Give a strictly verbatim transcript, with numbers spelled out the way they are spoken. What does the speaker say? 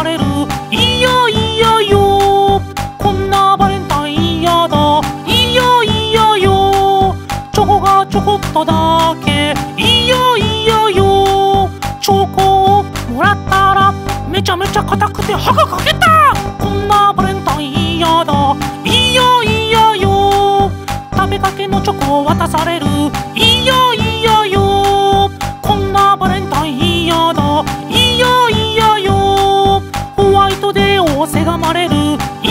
される。いやいやよ、こんなバレンタインやだ。いやいやよ、チョコがちょこっとだけ。いやいやよ、チョコをもらったらめちゃめちゃ硬くて歯が欠けた。こんなバレンタインやだ。いやいやよ、食べかけのチョコを渡される。いやいやよ、こんなバレンタインやだ。いやいやよ、ホワイトデーをせがまれる。